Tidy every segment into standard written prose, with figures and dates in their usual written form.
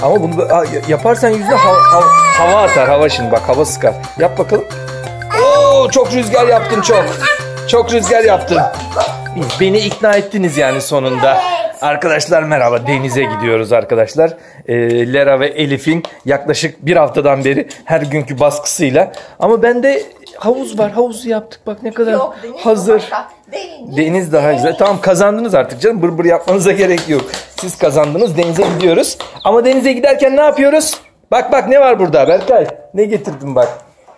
Ama bunu yaparsan yüzüne hava atar. Hava şimdi bak, hava sıkar. Yap bakalım. Oo, çok rüzgar yaptın çok. Çok rüzgar yaptın. Beni ikna ettiniz yani sonunda. Arkadaşlar merhaba, denize gidiyoruz arkadaşlar. Lera ve Elif'in yaklaşık bir haftadan beri her günkü baskısıyla. Ama bende havuz var, havuzu yaptık bak ne kadar hazır. Deniz daha güzel. Tamam, kazandınız artık canım, bır bır yapmanıza gerek yok. Siz kazandınız, denize gidiyoruz. Ama denize giderken ne yapıyoruz? Bak bak ne var burada Berkay? Ne getirdim bak.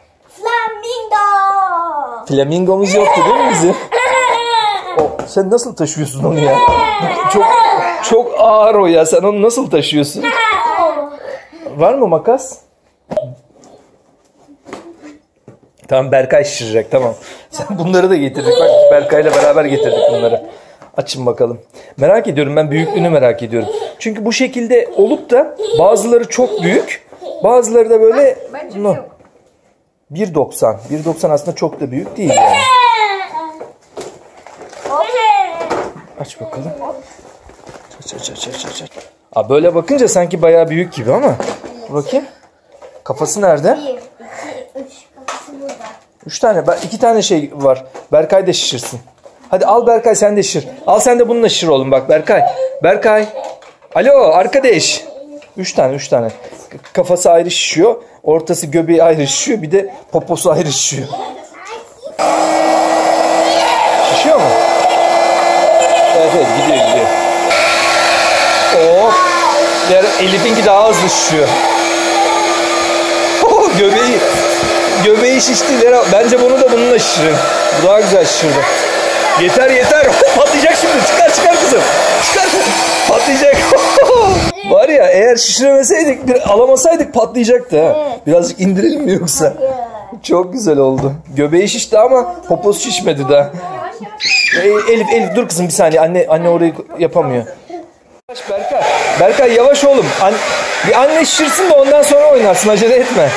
Flamingo. Flamingomuz yoktu değil mi bizim? Sen nasıl taşıyorsun onu ya? Çok ağır o ya. Sen onu nasıl taşıyorsun? Var mı makas? Tamam, Berkay şişirecek, tamam. Sen bunları da getirdik. Bak, Berkay'la beraber getirdik bunları. Açın bakalım. Merak ediyorum, ben büyüklüğünü merak ediyorum. Çünkü bu şekilde olup da bazıları çok büyük, bazıları da böyle 1.90. 1.90 aslında çok da büyük değil yani. Aç bakalım. Aç. Aa, böyle bakınca sanki bayağı büyük gibi ama. Bakayım. Kafası nerede? 1, 2, 3. Kafası burada. 3 tane. 2 tane şey var. Berkay da şişirsin. Hadi al Berkay, sen de şişir. Al sen de bununla şişir oğlum bak Berkay. Berkay. Alo arkadaş. 3 tane. Kafası ayrı şişiyor. Ortası, göbeği ayrı şişiyor. Bir de poposu ayrı şişiyor. Şişiyor mu? Evet gidiyor. Oh. Elif'inki daha hızlı şişiyor. Oh, göbeği şişti Lera. Bence bunu da bununla şişirin. Bu daha güzel şişirdi. Yeter. Patlayacak şimdi. Çıkar kızım. Çıkar. Patlayacak. Var ya, eğer şişiremeseydik, alamasaydık patlayacaktı ha. Birazcık indirelim mi yoksa? Çok güzel oldu. Göbeği şişti ama poposu şişmedi daha. Elif dur kızım bir saniye. Anne orayı yapamıyor. Berkay yavaş oğlum. Bir anne şişirsin de ondan sonra oynarsın. Acele etme.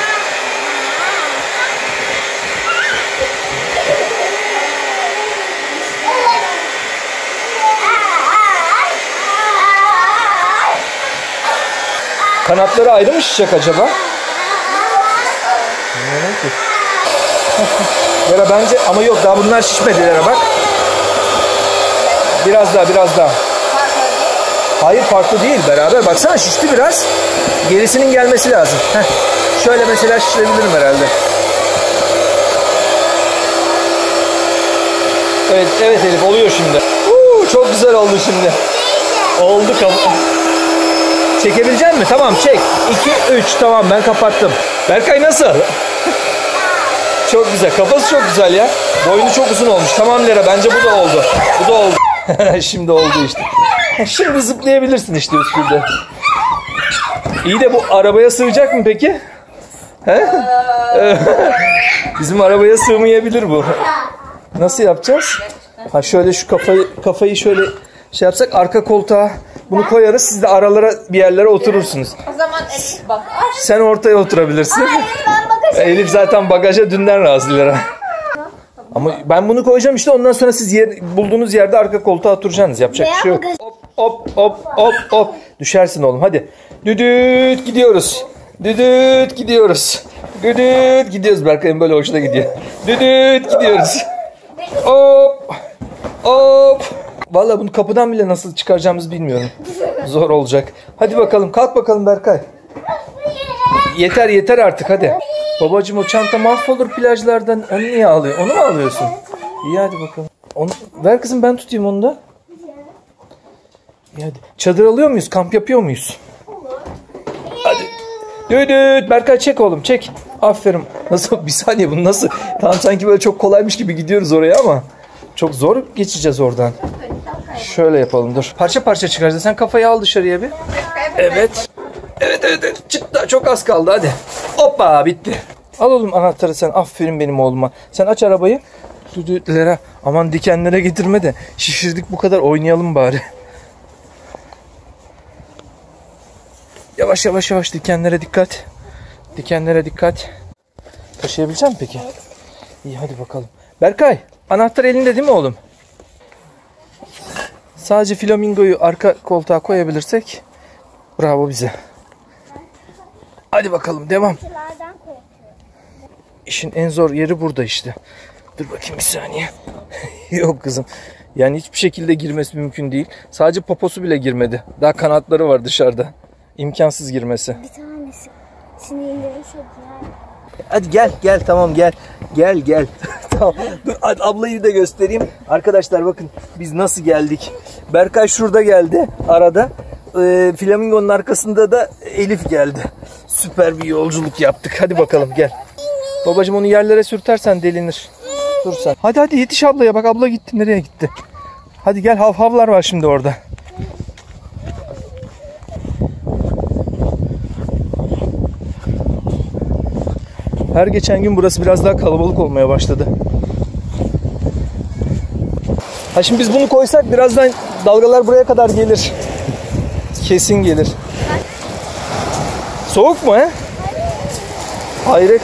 Kanatları ayrı mı şişecek acaba? Bilmiyorum ki. Lera bence, ama yok daha bunlar şişmedi Lera bak. Biraz daha. Hayır farklı değil, beraber baksana şişti biraz. Gerisinin gelmesi lazım. Şöyle mesela şişirebilirim herhalde. Evet Elif oluyor şimdi. Çok güzel oldu şimdi. Oldu Çekebilecek misin? Tamam çek. 2, 3 tamam ben kapattım. Berkay nasıl? Çok güzel. Kafası çok güzel ya. Boynu çok uzun olmuş. Tamam Lera bence bu da oldu. Şimdi oldu işte. Şimdi zıplayabilirsin işte üstünde. İyi de bu arabaya sığacak mı peki? He? Bizim arabaya sığmayabilir bu. Nasıl yapacağız? Şöyle şu kafayı şöyle şey yapsak, arka koltuğa bunu koyarız. Siz de aralara bir yerlere oturursunuz. O zaman Elif bak. Sen ortaya oturabilirsin. Elif zaten bagaja dünden razı Lera. Ama ben bunu koyacağım işte, ondan sonra siz bulduğunuz yerde arka koltuğa oturacaksınız. Yapacak bir şey yok. Hop. Düşersin oğlum hadi. Düdüt gidiyoruz. Gidiyoruz. Berkay'ın böyle hoşuna gidiyor. Düdüt gidiyoruz. Hop. Vallahi bunu kapıdan bile nasıl çıkaracağımızı bilmiyorum. Zor olacak. Hadi bakalım, kalk bakalım Berkay. Yeter artık hadi. Babacığım o çanta mahvolur plajlardan. Onu niye alıyor? Onu mu alıyorsun? İyi hadi bakalım. Ver kızım, ben tutayım onu da. İyi hadi. Çadır alıyor muyuz? Kamp yapıyor muyuz? Hadi. Düdüt. Berkay çek oğlum çek. Aferin. Nasıl? Bir saniye, bunu nasıl? Tamam sanki böyle çok kolaymış gibi gidiyoruz oraya ama çok zor geçeceğiz oradan. Şöyle yapalım dur. Parça çıkaracağız. Sen kafayı al dışarıya bir. Evet. Çıt, çok az kaldı hadi. Hoppa bitti. Al oğlum anahtarı sen. Aferin benim oğluma. Sen aç arabayı. Düdütlere. Aman dikenlere getirme de. Şişirdik bu kadar, oynayalım bari. Yavaş dikenlere dikkat. Taşıyabilecek misin peki? Evet. İyi hadi bakalım. Berkay anahtar elinde değil mi oğlum? Sadece flamingoyu arka koltuğa koyabilirsek bravo bize. Hadi bakalım devam. Sulardan korkuyorum. İşin en zor yeri burada işte. Dur bakayım bir saniye. Yok kızım. Yani hiçbir şekilde girmesi mümkün değil. Sadece poposu bile girmedi. Daha kanatları var dışarıda. İmkansız girmesi. Bir tanesi sinirleri çok güzel. Hadi gel tamam gel. Gel. Tamam. Dur ablayı da göstereyim. Arkadaşlar bakın biz nasıl geldik. Berkay şurada geldi arada. Flamingonun arkasında da Elif geldi. Süper bir yolculuk yaptık. Hadi bakalım gel. Babacığım onu yerlere sürtersen delinir. Dur sen. Hadi yetiş ablaya. Bak abla gitti. Nereye gitti? Hadi gel, havlar var şimdi orada. Her geçen gün burası biraz daha kalabalık olmaya başladı. Ha şimdi biz bunu koysak birazdan dalgalar buraya kadar gelir. Kesin gelir. Soğuk mu he? Hayret.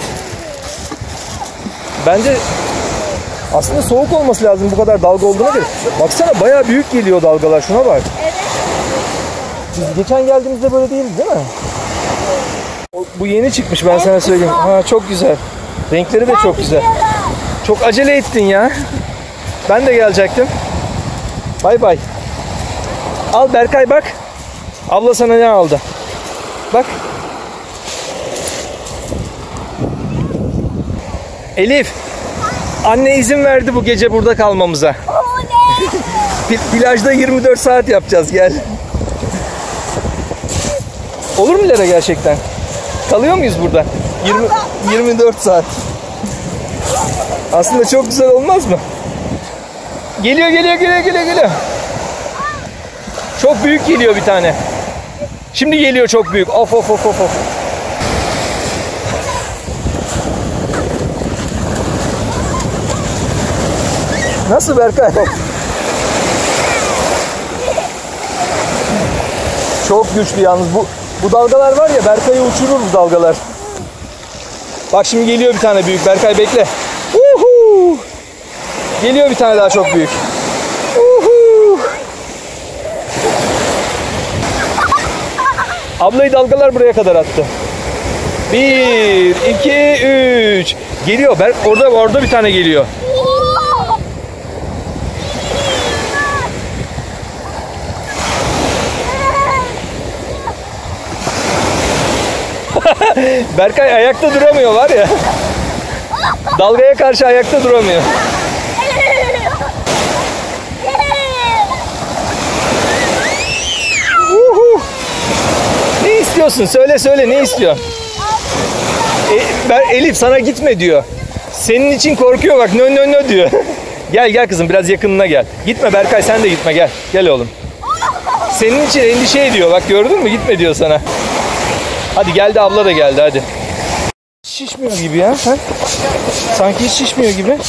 Bence aslında soğuk olması lazım bu kadar dalga olduğuna göre. Baksana bayağı büyük geliyor dalgalar. Şuna bak. Evet. Biz geçen geldiğimizde böyle değildi değil mi? Bu yeni çıkmış ben sana söyleyeyim. Ha çok güzel. Renkleri de çok güzel. Çok acele ettin ya. Ben de gelecektim. Bay bay. Al Berkay bak. Abla sana ne aldı? Bak. Elif. Anne izin verdi bu gece burada kalmamıza. Plajda 24 saat yapacağız gel. Olur mu Lera gerçekten? Kalıyor muyuz burada? 24 saat. Aslında çok güzel olmaz mı? Geliyor. Çok büyük geliyor bir tane. Şimdi geliyor çok büyük. Of. Nasıl Berkay? Çok güçlü yalnız bu dalgalar var ya, Berkay'ı uçurur bu dalgalar. Bak şimdi geliyor bir tane büyük. Berkay bekle. Uhu! Geliyor bir tane daha çok büyük. Uhu! Ablayı dalgalar buraya kadar attı. 1, 2, 3. Geliyor. Orada bir tane geliyor. Berkay ayakta duramıyor var ya. Dalgaya karşı ayakta duramıyor. Ne istiyorsun? Söyle ne istiyorsun? Elif sana gitme diyor. Senin için korkuyor bak. Nö diyor. Gel kızım biraz yakınına gel. Gitme Berkay, sen de gitme gel. Gel oğlum. Senin için endişe ediyor. Bak gördün mü? Gitme diyor sana. Hadi geldi, abla da geldi hadi. Şişmiyor gibi ya. Ha? Sanki hiç şişmiyor gibi.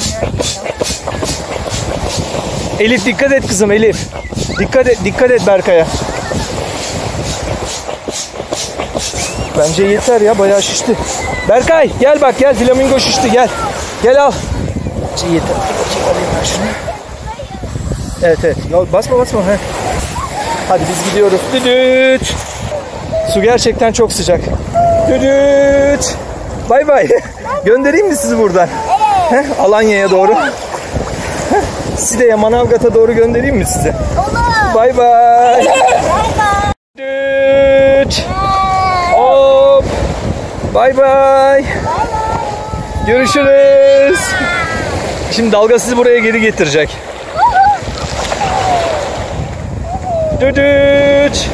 Elif dikkat et kızım Elif. Dikkat et Berkay'a. Bence yeter ya, bayağı şişti. Berkay gel bak, gel flamingo şişti, gel. Gel al. Bence yeter. Alayım ben şunu. Evet. Ya basma. He. Hadi biz gidiyoruz. Düdüt. Su gerçekten çok sıcak. Düdüt. Bay bay. Göndereyim mi sizi buradan? Evet. Alanya'ya doğru. Side'ye, Manavgat'a doğru göndereyim mi sizi? Olur. Bay bay. Düdüt. Hop. Bay bay. Görüşürüz. Şimdi dalga sizi buraya geri getirecek. Düdüt.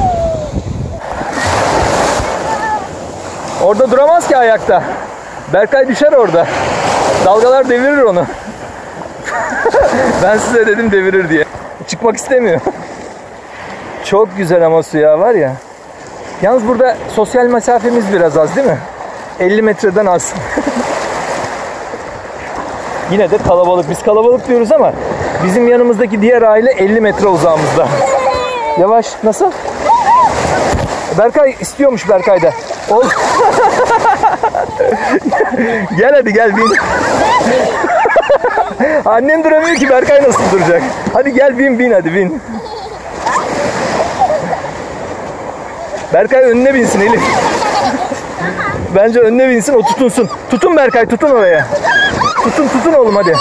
Orada duramaz ki ayakta. Berkay düşer orada. Dalgalar devirir onu. Ben size dedim devirir diye. Çıkmak istemiyor. Çok güzel ama su ya, var ya. Yalnız burada sosyal mesafemiz biraz az değil mi? 50 metreden az. Yine de kalabalık. Biz kalabalık diyoruz ama bizim yanımızdaki diğer aile 50 metre uzağımızda. Yavaş. Nasıl? Berkay istiyormuş Berkay'da. Gel hadi gel bin. Annem duramıyor ki, Berkay nasıl duracak? Hadi gel bin hadi bin. Berkay önüne binsin Elif. Bence önüne binsin, o tutunsun. Tutun Berkay, tutun oraya. Tutun oğlum hadi.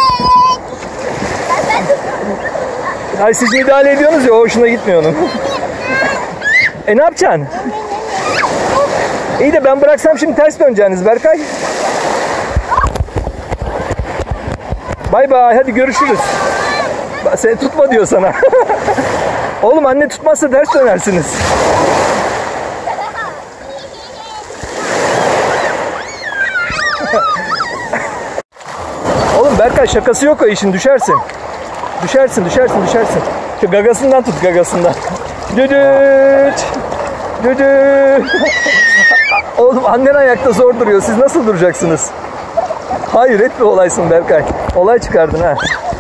Ay siz müdahale ediyorsunuz ya, o hoşuna gitmiyor onun. Ne yapacaksın? İyi de ben bıraksam şimdi ters döneceğiniz Berkay. Bay bay, hadi görüşürüz. Seni tutma diyor sana. Oğlum anne tutmazsa ters dönersiniz. Oğlum Berkay şakası yok o işin, düşersin. Düşersin. Şu gagasından tut, gagasından. Düdüt. Düdüt. Oğlum annen ayakta zor duruyor. Siz nasıl duracaksınız? Hayret bir olaysın Berkay. Olay çıkardın ha.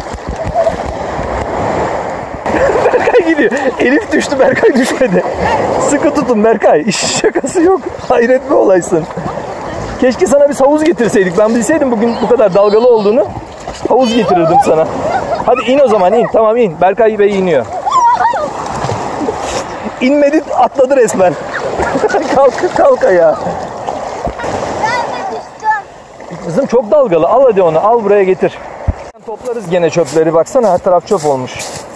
Berkay gidiyor. Elif düştü, Berkay düşmedi. Sıkı tutun Berkay. İş şakası yok. Hayret bir olaysın. Keşke sana bir havuz getirseydik. Ben bilseydim bugün bu kadar dalgalı olduğunu, havuz getirirdim sana. Hadi in o zaman, in. Tamam in. Berkay Bey iniyor. İnmedi, atladı resmen. kalk ayağa. Kızım çok dalgalı. Al hadi onu. Al buraya getir. Toplarız gene çöpleri. Baksana her taraf çöp olmuş.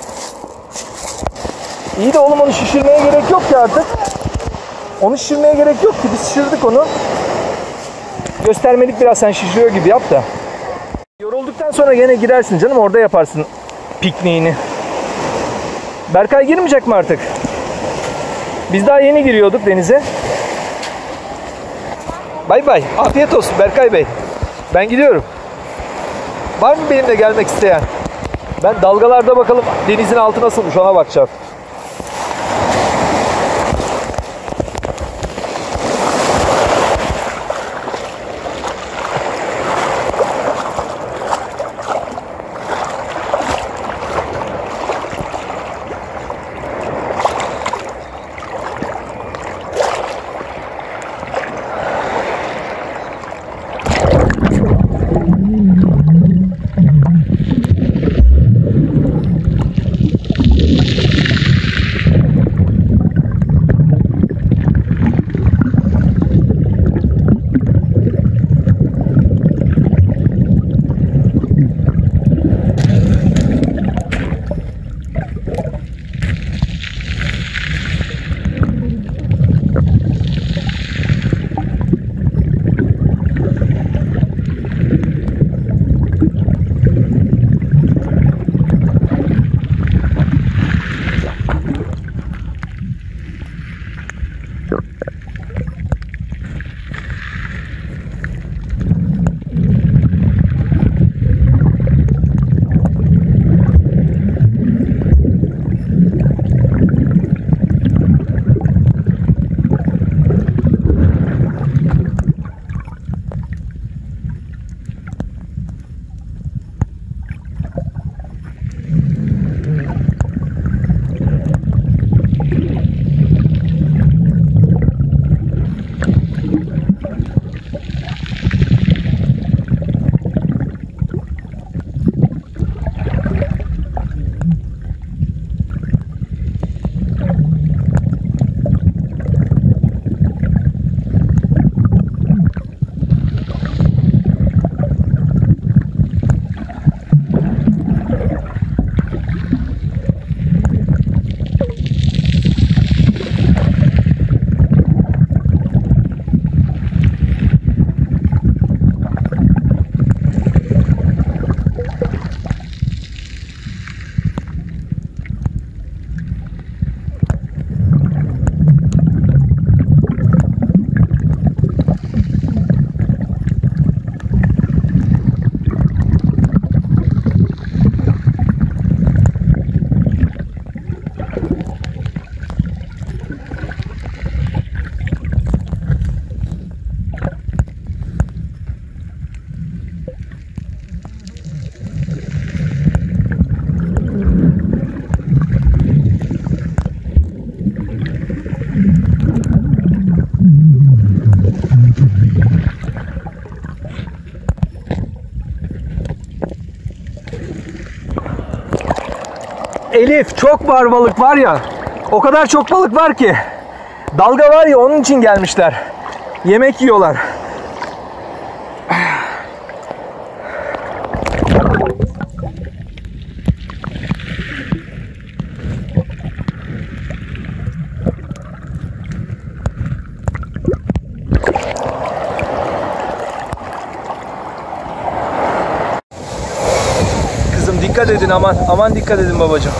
İyi de oğlum onu şişirmeye gerek yok ki artık. Onu şişirmeye gerek yok ki. Biz şişirdik onu. Göstermelik biraz, sen şişiriyor gibi yap da. Yorulduktan sonra gene girersin canım. Orada yaparsın pikniğini. Berkay girmeyecek mi artık? Biz daha yeni giriyorduk denize. Bay bay. Afiyet olsun Berkay Bey. Ben gidiyorum. Var mı benimle gelmek isteyen? Ben dalgalarda bakalım denizin altı nasılmış, ona bakacağım. Elif, çok var balık var ya. O kadar çok balık var ki. Dalga var ya, onun için gelmişler. Yemek yiyorlar. Kızım dikkat edin, aman. Aman dikkat edin babacığım.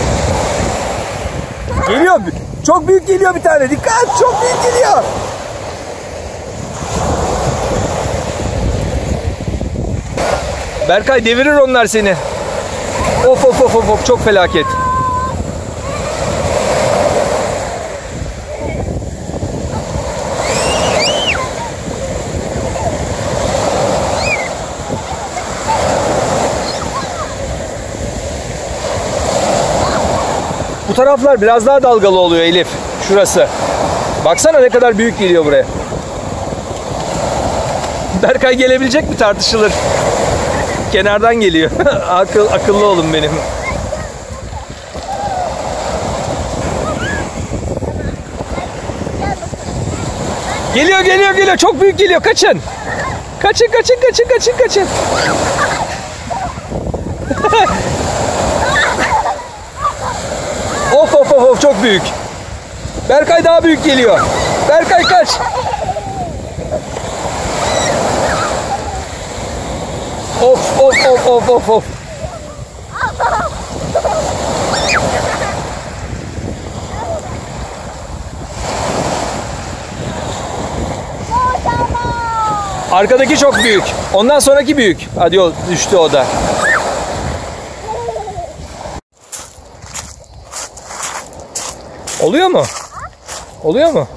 Geliyor. Çok büyük geliyor bir tane. Dikkat, çok büyük geliyor. Berkay, devirir onlar seni. Of of of of, çok felaket. Bu taraflar biraz daha dalgalı oluyor Elif. Şurası. Baksana ne kadar büyük geliyor buraya. Berkay gelebilecek mi tartışılır. Kenardan geliyor. Akıllı olun benim. Geliyor geliyor geliyor. Çok büyük geliyor. Kaçın. Kaçın kaçın kaçın kaçın kaçın. Of of of of, çok büyük. Berkay daha büyük geliyor. Berkay kaç. Of of of of of of. Arkadaki çok büyük. Ondan sonraki büyük. Hadi o düştü o da. Oluyor mu? Oluyor mu?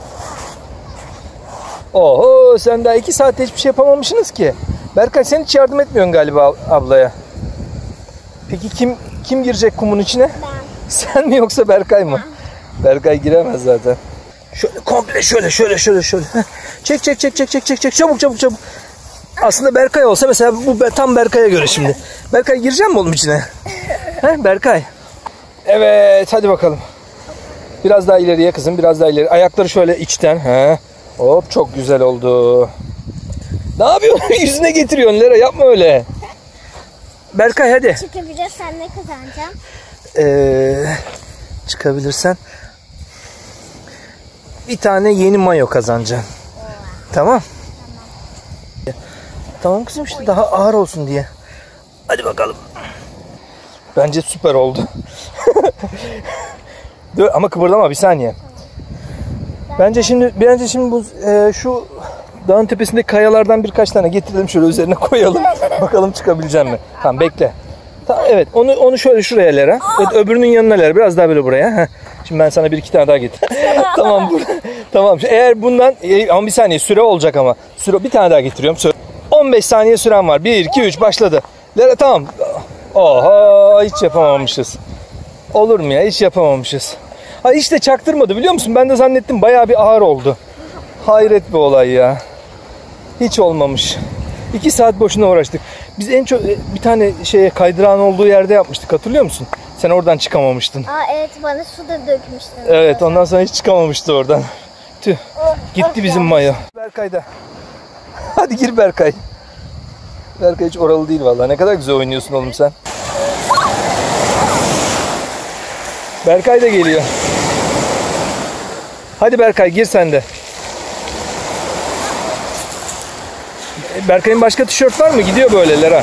Oho, sen daha 2 saatte hiçbir şey yapamamışsınız ki. Berkay, sen hiç yardım etmiyorsun galiba ablaya. Peki kim girecek kumun içine? Ben. Sen mi yoksa Berkay mı? Berkay giremez zaten. Şöyle komple şöyle. Heh. Çek çabuk. Aslında Berkay olsa mesela bu tam Berkay'a göre şimdi. Berkay, girecek mi oğlum içine? He Berkay? Evet, hadi bakalım. Biraz daha ileriye kızım, biraz daha ileri. Ayakları şöyle içten. He. Hop, çok güzel oldu. Ne yapıyorsun? Yüzüne getiriyorsun Lera, yapma öyle. Berkay hadi. Çıkabilirsen ne kazanacağım? Çıkabilirsen bir tane yeni mayo kazanacaksın. Tamam. Tamam kızım, işte daha ağır olsun diye. Hadi bakalım. Bence süper oldu. Dur, ama kıpırdama bir saniye. Bence şimdi bu şu dağın tepesindeki kayalardan birkaç tane getirelim, şöyle üzerine koyalım. Bakalım çıkabilecek mi? Tamam, bekle. Evet, onu şöyle şuraya Lera. Öbürünün yanına Lera. Biraz daha böyle buraya. Heh. Şimdi ben sana 1-2 tane daha getir. Tamam. Tamam. Eğer bundan ama bir saniye süre olacak ama. Bir tane daha getiriyorum. 15 saniye süren var. 1 2 3 başladı. Lera, tamam. Oha, hiç yapamamışız. Olur mu ya? Hiç yapamamışız. Ha, hiç de çaktırmadı, biliyor musun? Ben de zannettim bayağı bir ağır oldu. Hayret bir olay ya. Hiç olmamış. 2 saat boşuna uğraştık. Biz en çok bir tane kaydırağın olduğu yerde yapmıştık, hatırlıyor musun? Sen oradan çıkamamıştın. Evet, bana su da dökmüştün. Evet, ondan sonra hiç çıkamamıştı oradan. Tüh. Gitti bizim mayo. Berkay da. Hadi gir Berkay. Berkay hiç oralı değil vallahi. Ne kadar güzel oynuyorsun oğlum sen. Berkay da geliyor. Hadi Berkay, gir sen de. Berkay'ın başka tişört var mı? Gidiyor böyle Lera.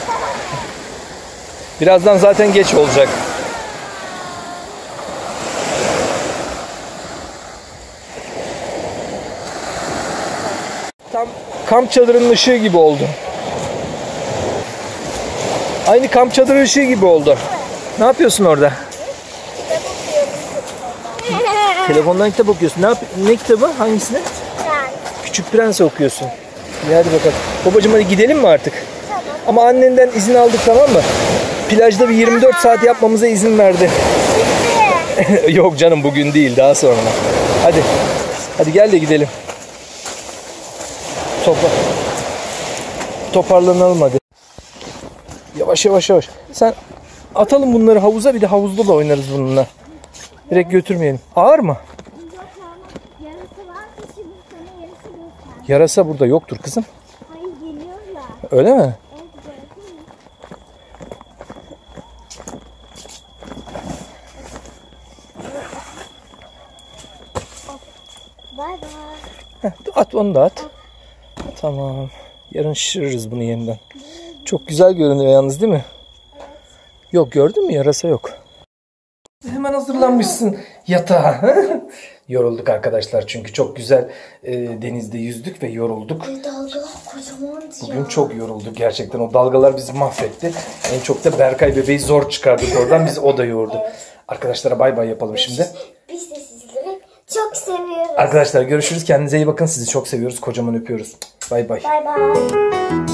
Birazdan zaten geç olacak. Tam kamp çadırının ışığı gibi oldu. Aynı kamp çadırı ışığı gibi oldu. Ne yapıyorsun orada? Telefondan kitap okuyorsun. Ne kitabı? Hangisini? Küçük Prens'i okuyorsun. İyi, hadi bakalım. Babacığım, hadi gidelim mi artık? Tamam. Ama annenden izin aldık, tamam mı? Plajda bir 24 saat yapmamıza izin verdi. Yok canım, bugün değil, daha sonra. Hadi. Hadi gel de gidelim. Toparlanalım hadi. Yavaş. Sen atalım bunları havuza, bir de havuzda da oynarız bununla. Direkt götürmeyelim. Ağır mı? Yarısı var, şimdi sana yarısı yok. Yarasa burada yoktur kızım. Hayır geliyorlar. Öyle mi? Bay bay. At onu da at. Tamam. Yarın şişiririz bunu yeniden. Çok güzel görünüyor yalnız değil mi? Yok gördün mü? Yarasa yok. Hemen hazırlanmışsın yatağa. Yorulduk arkadaşlar çünkü çok güzel denizde yüzdük ve yorulduk. Dalgalar kocamandı ya. Bugün çok yorulduk gerçekten. O dalgalar bizi mahvetti. En çok da Berkay bebeği zor çıkardık oradan. Biz o da yordu. Arkadaşlara bay bay yapalım şimdi. Biz de sizleri çok seviyoruz. Arkadaşlar görüşürüz. Kendinize iyi bakın. Sizi çok seviyoruz. Kocaman öpüyoruz. Bay bay. Bay bay.